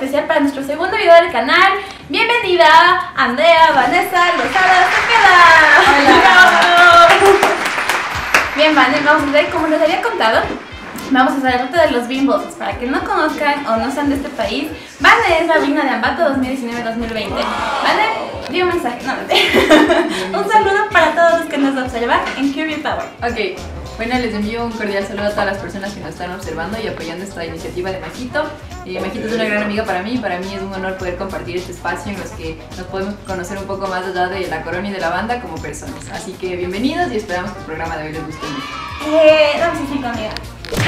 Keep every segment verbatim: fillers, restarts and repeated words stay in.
especial para nuestro segundo video del canal. Bienvenida Andrea Vanessa Lozada Cepeda. Hola. Bien, Vane, vamos a ver, como les había contado, vamos a hacer el reto de los bimbos. Para que no conozcan o no sean de este país, Vane es la reina de Ambato dos mil diecinueve dos mil veinte. Vane, di un mensaje, no, no. Un saludo para todos los que nos observan en Curie Power. Ok, bueno, les envío un cordial saludo a todas las personas que nos están observando y apoyando esta iniciativa de Majito. Eh, Majito es una gran amiga para mí y para mí es un honor poder compartir este espacio en los que nos podemos conocer un poco más allá de la corona y de la banda como personas. Así que bienvenidos y esperamos que el programa de hoy les guste mucho. Eh, dame un cinco, amiga.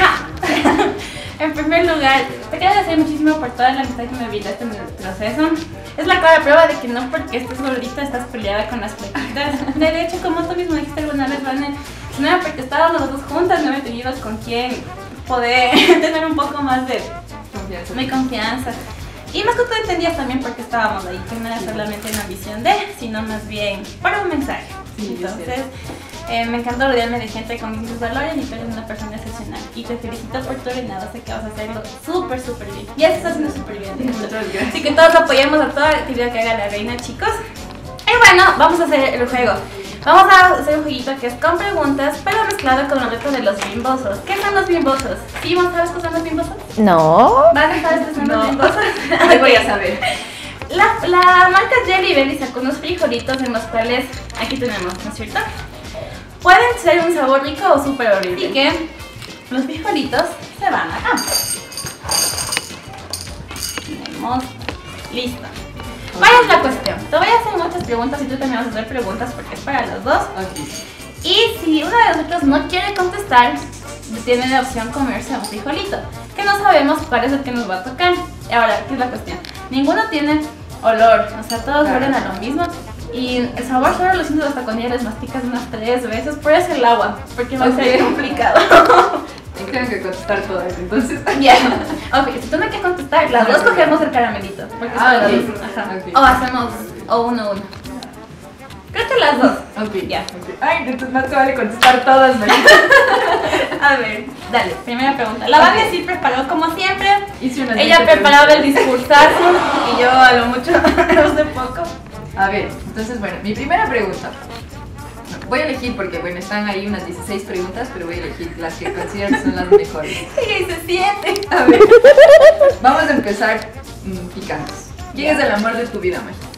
En primer lugar, te quiero agradecer muchísimo por toda la amistad que me brindaste en el proceso. Es la clara prueba de que no porque estés gordita estás peleada con las flequitas. De hecho, como tú mismo dijiste alguna vez, Vane, no era porque estábamos las dos juntas, no he tenido con quien poder tener un poco más de Confianza. mi confianza. Y más que tú entendías también por qué estábamos ahí, que no era solamente una ambición de, sino más bien para un mensaje. Sí, entonces, eh, me encantó rodearme de gente con mis mismos valores y tú eres una persona excepcional. Y te felicito por tu reinado, sé que vas a hacerlo súper, súper bien. Y ya se está haciendo súper bien. Muchas gracias. Así que todos apoyemos a toda la actividad que haga la reina, chicos. Y bueno, vamos a hacer el juego. Vamos a hacer un jueguito que es con preguntas, pero mezclado con el reto de los bimbosos. ¿Qué son los bimbosos? ¿Sí, vos sabes qué son los bimbosos? No. ¿Vale? ¿Sabes qué son No. los bimbosos? Ahí voy a saber. La, la marca Jelly Belly sacó unos frijolitos en los cuales, aquí tenemos, ¿no es cierto? Pueden ser un sabor rico o súper horrible. Así que los frijolitos se van acá. Tenemos, listo. ¿Cuál es la cuestión? Te voy a hacer muchas preguntas y tú también vas a hacer preguntas porque es para los dos. Ok. Y si uno de nosotros no quiere contestar, tiene la opción comerse un frijolito, que no sabemos cuál es el que nos va a tocar. Ahora, ¿qué es la cuestión? Ninguno tiene olor, o sea, todos Claro. huelen a lo mismo. Y el sabor solo lo siento hasta cuando ya les masticas unas tres veces, por eso el agua, porque va a ser Ok. complicado. Y tengo que contestar todas, entonces. Ya, ok, si tú no quieres contestar, las dos cogemos el caramelito, porque es Ah, para ok. las dos. Ajá. Ok. O hacemos, o uno, uno. Creo que las dos. Ok, Ya. ok. Ay, entonces más te vale contestar todas, Majito. A ver, dale, primera pregunta. La Vane sí preparó como siempre. Hice una Ella preparaba el discursazo y yo a lo mucho no sé poco. A ver, entonces bueno, mi primera pregunta. Voy a elegir porque bueno, están ahí unas dieciséis preguntas, pero voy a elegir las que considero que son las mejores. Ella dice siete. A ver, vamos a empezar mmm, picantes. ¿Quién es el amor de tu vida, Majito?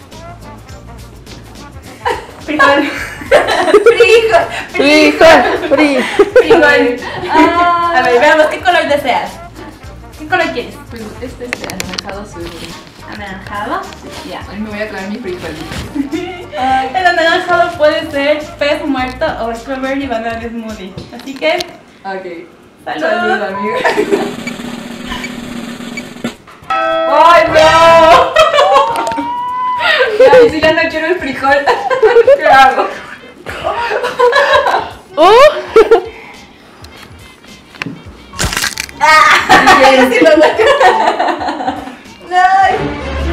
Frijol. Frijol. Frijol, frijol. Frijol. Ah. A ver, veamos, ¿qué color deseas? ¿Qué color quieres? Pues este es de anaranjado azul. ¿Anaranjado? Ya. Hoy me voy a clavar mi frijolito. El anaranjado puede ser pez muerto o strawberry banana smoothie. Así que, Ok. salud. Salud, amiga. ¡Ay, no! Ya, y si ya no quiero el frijol, ¿qué hago? Oh. Ay, sí lo saco. Ay.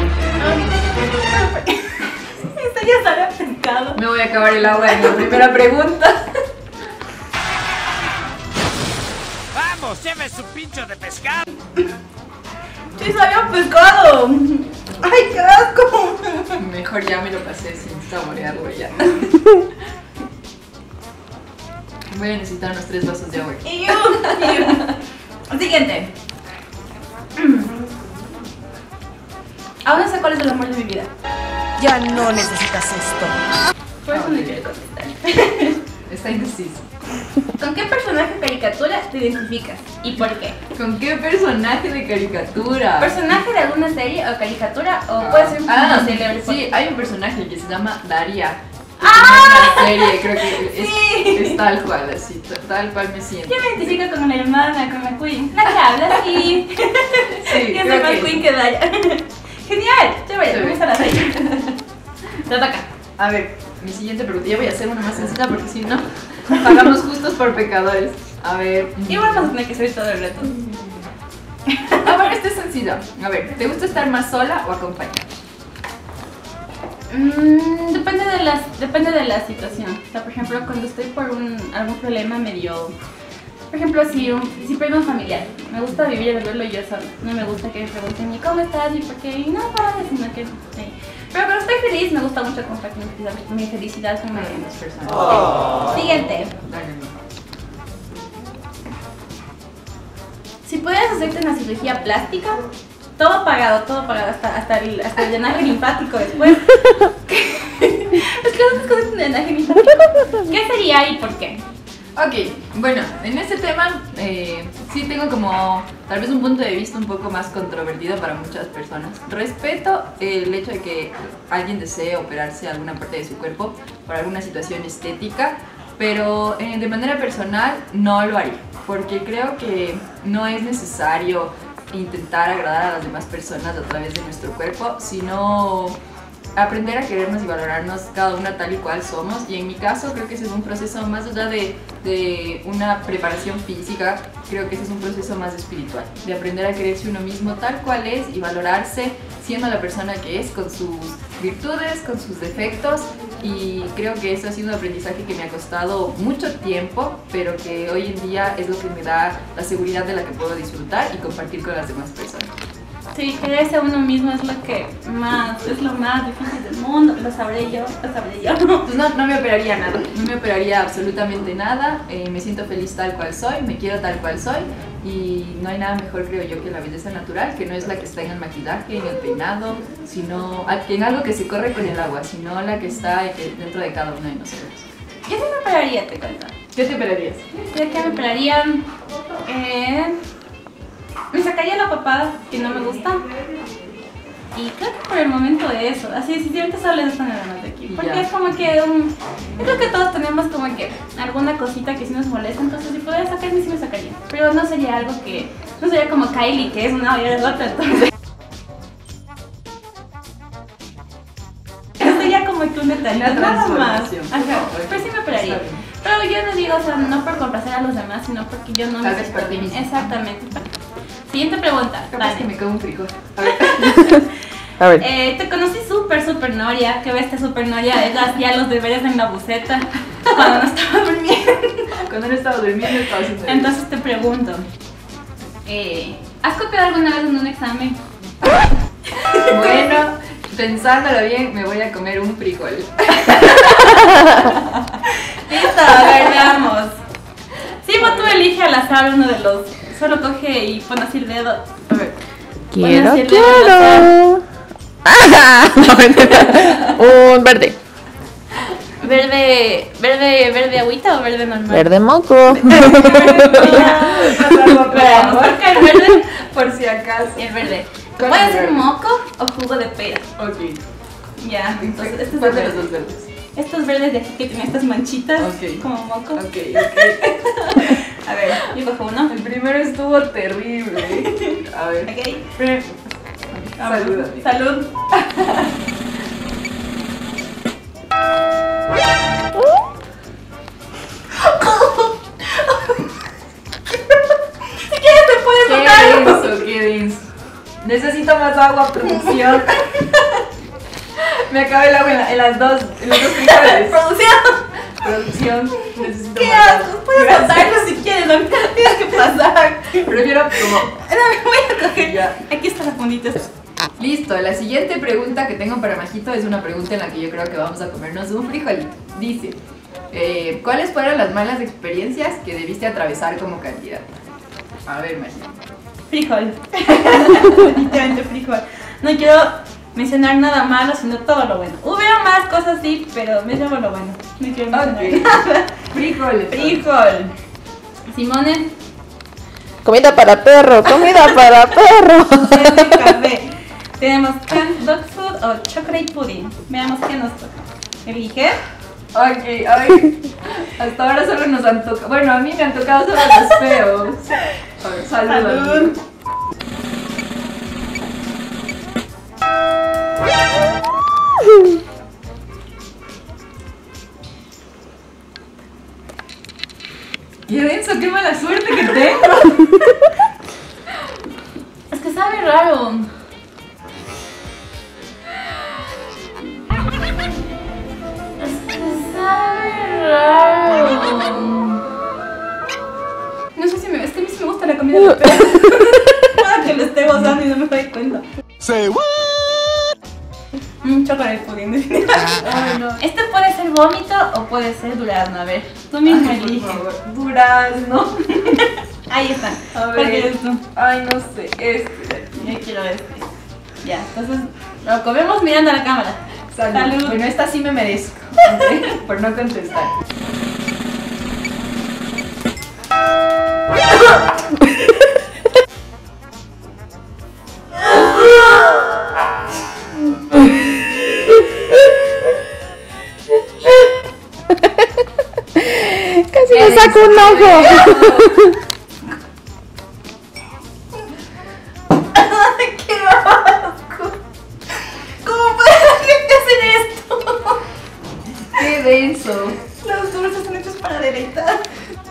Esto ya sabe a pescado. Me voy a acabar el agua en la primera pregunta. ¡Vamos, lleve su pincho de pescado! Sí sabe a pescado. Ay, qué asco. Mejor ya me lo pasé sin saborearlo ya. Voy a necesitar unos tres vasos de agua. Y yo, y yo. Siguiente. Aún no sé cuál es el amor de mi vida. Ya no necesitas esto. Por eso no Ok. quiero contestar. Está indeciso. ¿Con qué personaje de caricatura te identificas? ¿Y por qué? ¿Con qué personaje de caricatura? ¿Personaje de alguna serie o caricatura? ¿O puede ser un Ah, personaje célebre? sí, hay un personaje que se llama Daria. ¡Ah! Una serie, creo que es, Sí. es tal cual, así, t- tal cual me siento. Yo me identifico con la hermana, con la queen. La que habla así. Sí, Yo soy creo más que- queen que Daya. Genial, chévere, me Chévere. gusta la serie. Te toca. A ver, mi siguiente pregunta, ya voy a hacer una más sencilla porque si no, pagamos justos por pecadores. A ver. Igual vamos a tener que hacer todo el reto. A ver, este es sencillo. A ver, ¿te gusta estar más sola o acompañada? Mm, depende de las, depende de la situación. O sea, por ejemplo, cuando estoy por un, algún problema medio Por ejemplo, si, un, si pierdo un familiar, me gusta vivir y verlo yo sola. No me gusta que me pregunten, ¿y cómo estás? ¿Y por qué? Y no, padre, sino que... Sí. Pero cuando estoy feliz, me gusta mucho compartir mi felicidad con las personas. Oh. Siguiente. Si pudieras hacerte una cirugía plástica, todo pagado, todo pagado, hasta, hasta, el, hasta el drenaje linfático después. Es que no cosas de drenaje linfático. ¿Qué sería y por qué? Ok, bueno, en este tema eh, sí tengo como tal vez un punto de vista un poco más controvertido para muchas personas. Respeto el hecho de que alguien desee operarse alguna parte de su cuerpo por alguna situación estética, pero eh, de manera personal no lo haría, porque creo que no es necesario intentar agradar a las demás personas a través de nuestro cuerpo, sino aprender a querernos y valorarnos cada una tal y cual somos. Y en mi caso creo que ese es un proceso más allá de, de una preparación física, creo que ese es un proceso más espiritual, de aprender a quererse uno mismo tal cual es y valorarse siendo la persona que es, con sus virtudes, con sus defectos. Y creo que eso ha sido un aprendizaje que me ha costado mucho tiempo, pero que hoy en día es lo que me da la seguridad de la que puedo disfrutar y compartir con las demás personas. Sí, quererse a uno mismo es lo que más, es lo más difícil del mundo. Lo sabré yo, lo sabré yo. Pues no, no me operaría nada, no me operaría absolutamente nada. Eh, me siento feliz tal cual soy, me quiero tal cual soy. Y no hay nada mejor, creo yo, que la belleza natural, que no es la que está en el maquillaje, en el peinado, sino en algo que se corre con el agua, sino la que está dentro de cada uno de nosotros. Yo sí me operaría, te cuento. ¿Qué te operarías? Yo que me operaría... Eh, me sacaría la papada, que no me gusta. Y creo que por el momento eso, así sinceramente solo les están hablando de aquí. Porque yeah. es como que un... Yo creo que todos tenemos como que alguna cosita que sí nos molesta, entonces si pudiera sacarme sí me sacaría. Pero no sería algo que... No sería como Kylie, que es una olla de otra, entonces... No sería como que un detalle, nada más. Ajá, pero sí me operaría. Pero yo no digo, o sea, no por complacer a los demás, sino porque yo no Tal me... vez por ti mismo. Exactamente. Siguiente pregunta. Capaz que me cago un frijol. A ver. A ver. Eh, te conocí súper, súper noria. Que ves, súper noria. Ella hacía los deberes en la buceta cuando no estaba durmiendo. Cuando no estaba durmiendo estaba haciendo deberes. Entonces te pregunto, eh, ¿has copiado alguna vez en un examen? Bueno, pensándolo bien, me voy a comer un frijol. Listo, a ver, veamos. Simo, tú elige al azar uno de los... Solo coge y pone así el dedo. A ver. Quiero, quiero. Un verde. ¿Verde, verde, verde agüita o verde normal? Verde moco. Veamos, toca el verde por si acaso. El verde. ¿Puede ser moco o jugo de pera? Ok. Ya, entonces este es ¿Cuál el de los verde. dos verdes? Estos verdes de aquí que tienen estas manchitas, Ok. como moco. Ok, ok. A ver, yo cojo uno. El primero estuvo terrible. A ver. Ok. Salud. Salud. Si quieres te puedes Qué tocar. denso, qué denso. Necesito más agua, producción. Me acaba el agua en, la, en las dos, en los dos frijoles. Producción. Producción, necesito ¿Qué más agua. haces? Puedes pasarlo si quieres, no tienes que pasar. Prefiero como... No, me voy a coger. Ya. Aquí está la fundita. Listo, la siguiente pregunta que tengo para Majito es una pregunta en la que yo creo que vamos a comernos un frijolito. Dice, eh, ¿cuáles fueron las malas experiencias que debiste atravesar como candidata? A ver, Majito. Frijol. Definitivamente frijol. No quiero mencionar nada malo, sino todo lo bueno. Hubiera más cosas sí, pero me llevo lo bueno. No quiero mencionar Ok. nada. Frijol. Frijol. Simone. Comida para perro, comida para perro. Desde café. Tenemos canned dog food o chocolate pudding. Veamos qué nos toca. Elige. Ok, ay. Hasta ahora solo nos han tocado. Bueno, a mí me han tocado solo los feos. A ver, salud. Salud. Qué denso, qué mala suerte que tengo. Es que sabe raro. Es que sabe raro. No Wait, what? Mm, chocolate pudding. Ay, no. Este puede ser vómito o puede ser durazno. A ver, tú mismo Ay, por eliges. favor. Durazno. Ahí están. A ¿Cuál ver. quieres tú? Ay, no sé. Este. Yo quiero este. Ya, entonces lo comemos mirando a la cámara. Salud. Salud. Bueno, esta sí me merezco. ¿Ok? Por no contestar. Casi me saco un ojo. ¡Qué asco! ¿Cómo puede la gente hacer esto? ¡Qué denso! Los dulces son hechos para deleitar.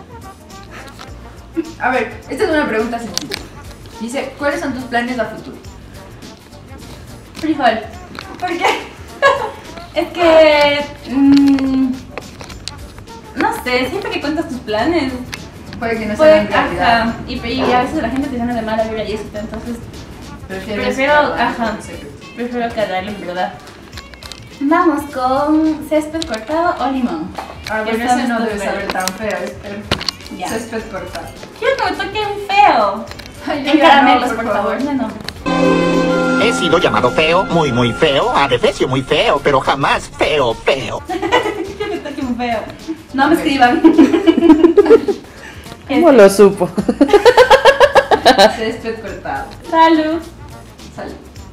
A ver, esta es una pregunta sencilla. Dice, ¿cuáles son tus planes a futuro? Frijol. ¿Por qué? Es que... mmm, no sé, siempre que cuentas tus planes... Puede que no puede- sea en realidad. ajá, y, y a veces la gente te llena de mala vibra y eso, entonces Prefieres prefiero, guardar ajá, un secreto. prefiero quedarlo en verdad. Vamos con césped cortado o limón. Ah, Que bueno, son ese no estos debe saber verdes. tan feo. Espera. Ya. Césped cortado. Quiero que me toque un feo. Ay, yo En ya caramelos, no, por favor. No, no. He sido llamado feo, muy muy feo, adefesio muy feo, pero jamás feo, feo. Quiero que toque un feo. No me Ok. escriban. ¿Cómo lo supo? Césped cortado. Salud. Salud.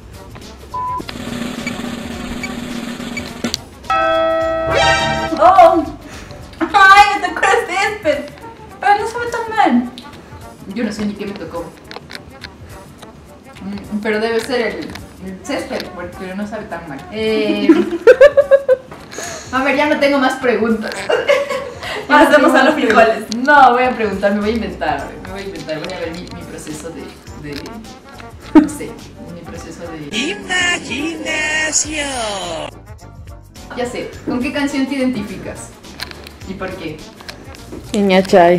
Oh. Ay, me tocó el césped. Pero no sabe tan mal. Yo no sé ni qué me tocó. Mm, Pero debe ser el, el césped, porque no sabe tan mal. Eh, a ver, ya no tengo más preguntas. Ya no Pasemos tengo a los más preguntas. frijoles. No, voy a preguntar, me voy a inventar. a ver, Me voy a inventar, voy a ver mi, mi proceso de, de. No sé, mi proceso de. Imaginación. Ya sé, ¿con qué canción te identificas? ¿Y por qué? Niña Chay.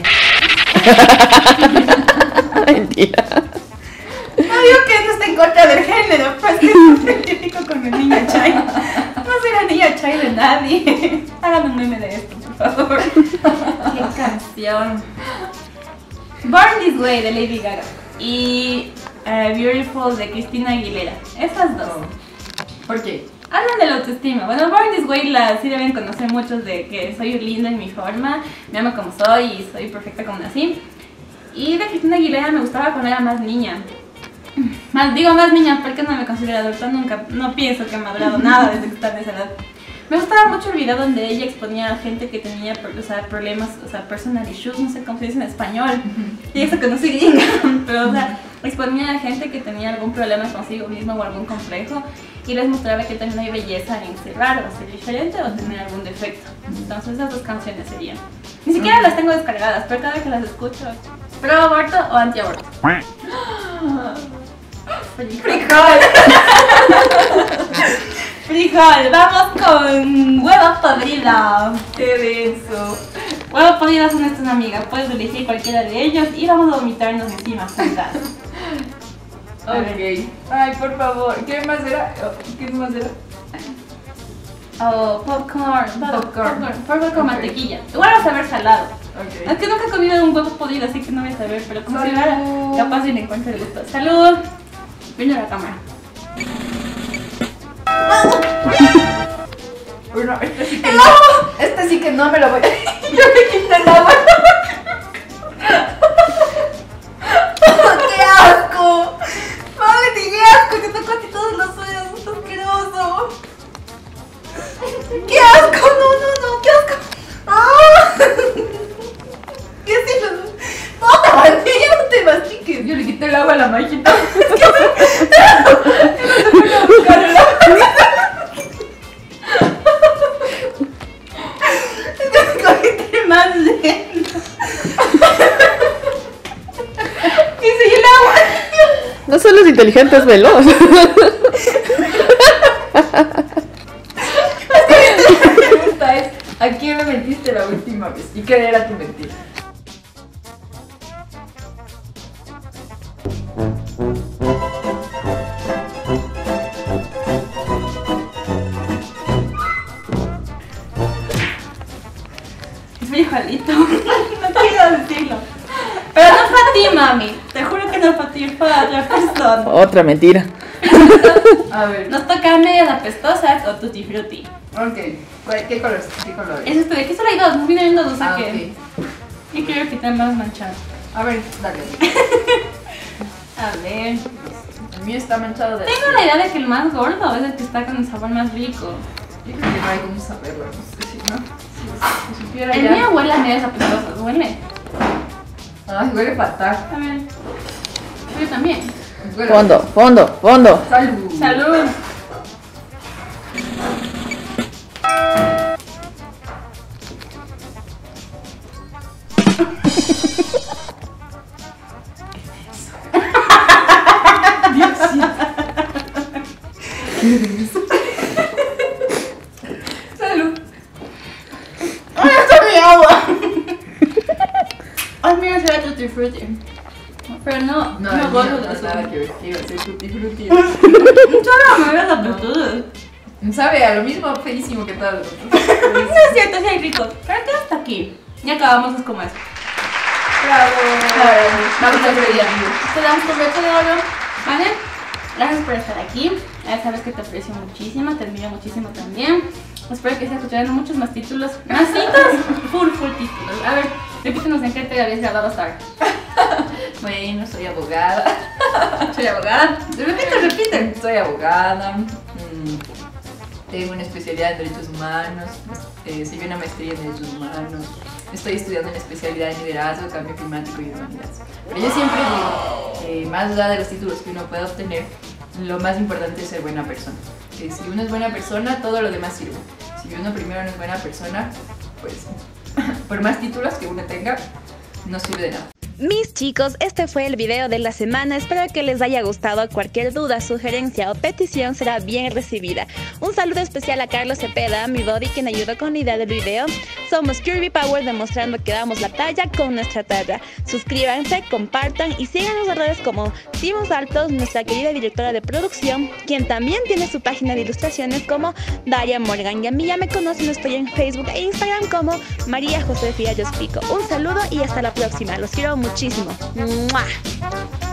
Mentira. No digo que no está en contra del género, pues que me identifico con el niño Chai. No soy la niña Chai de nadie. Hagan un meme de esto, por favor. Qué canción. Born This Way de Lady Gaga y eh, Beautiful de Cristina Aguilera. Esas dos. ¿Por qué? Hablan de la autoestima. Bueno, Born This Way la sí deben conocer muchos de que soy linda en mi forma, me amo como soy y soy perfecta como nací. Y de Cristina Aguilera me gustaba cuando era más niña. Más, digo más niña porque no me considero adulta nunca. No pienso que he madurado nada desde que estaba en esa edad. Me gustaba mucho el video donde ella exponía a gente que tenía, o sea, problemas, o sea, personal issues, no sé cómo se dice en español. Y eso que no soy gringa, pero o sea, exponía a gente que tenía algún problema consigo mismo o algún complejo y les mostraba que también hay belleza en ser raro, o ser diferente o tener algún defecto. Entonces esas dos canciones serían. Ni siquiera las tengo descargadas, pero cada vez que las escucho, ¿pro aborto o anti aborto? Frijol. Frijol, vamos con huevo podrido. ¡Qué denso! Huevo podrido son nuestras amigas, puedes elegir cualquiera de ellos y vamos a vomitarnos encima juntas. A ver. Ok. Ay, por favor. ¿Qué más era? ¿Qué más era? Oh, popcorn, Popcorn. popcorn, popcorn con Ok. mantequilla. Igual vas a saber salado. Ok. Aunque nunca he comido un huevo podrido, así que no voy a saber, pero como si Salud. fuera capaz de encontrar el gusto. ¡Salud! Viene la cámara. Bueno, este sí que no. Este sí que no me lo voy a. Yo me quité el agua. ¡Qué asco! ¡Vale, qué asco! Te tocó a ti todos los sueños, es asqueroso. ¡Qué asco! ¡No, no, no! ¡Qué asco! ¡Ah! ¿Qué es eso? ¡No te mastiques! ¡No te mastiques! Yo le quité el agua a la máquina. Cogiste más lento. ¿Qué soy el agua? No son los inteligentes veloz. La pregunta es: ¿a quién me mentiste la última vez? ¿Y qué era tu mentira? palito. No quiero decirlo. Pero no fue a ti, mami. Te juro que no fue a ti, fue a otra persona. Otra mentira. A ver. Nos toca medias apestosas o tutti frutti. Ok. ¿Qué color? ¿Qué color es? Es este, de aquí solo hay dos, nos vienen dos, o sea Ah, que. ok. Y quiero quitar más manchado. A ver, dale. A ver. El mío está manchado de... Tengo la idea de que el más gordo es el que está con el sabor más rico. Yo creo que no hay cómo saberlo, no sé si no. Si, si supiera El ya. mío huele a medias apestosas, huele. Ay, huele fatal. A ver. Yo también. Huele- Fondo, fondo, fondo. Salud. Salud. Salud. ¡Ay, está mi agua! Ay, mira, se ve tutti frutti. Pero no, No, no, el gordo mío de no azúcar. nada que ver. Que iba a ser tutti frutti. Solo me ves apestosas. Sabe a lo mismo feísimo que tal. No es cierto, sí hay ricos. Pero queda hasta aquí. Ya acabamos, es como eso. Bravo. Vamos a ver ver ya. Te damos tu broche de oro, ¿vale? Gracias por estar aquí. Ya sabes que te aprecio muchísimo, te admiro muchísimo también. Espero que se escucharan muchos más títulos. ¿Más citas? Full, full títulos. A ver, repítenos en qué te habías grabado hasta ahora. Bueno, soy abogada. Soy abogada. Repite, repite. Soy abogada. mm, Tengo una especialidad en derechos humanos. Eh, seguí una maestría en derechos humanos. Estoy estudiando una especialidad en liderazgo, cambio climático y humanidades. Pero yo siempre digo, eh, más allá de los títulos que uno puede obtener, lo más importante es ser buena persona. Que si uno es buena persona, todo lo demás sirve. Si uno primero no es buena persona, pues por más títulos que uno tenga, no sirve de nada. Mis chicos, este fue el video de la semana, espero que les haya gustado. Cualquier duda, sugerencia o petición será bien recibida. Un saludo especial a Carlos Cepeda, mi body, quien ayudó con la idea del video. Somos Curvy Power, demostrando que damos la talla con nuestra talla. Suscríbanse, compartan y síganos en redes como Timos Altos, nuestra querida directora de producción, quien también tiene su página de ilustraciones como Daria Morgan. Y a mí ya me conocen, estoy en Facebook e Instagram como María José Fiallos Pico. Un saludo y hasta la próxima, los quiero muchísimo. ¡Mua!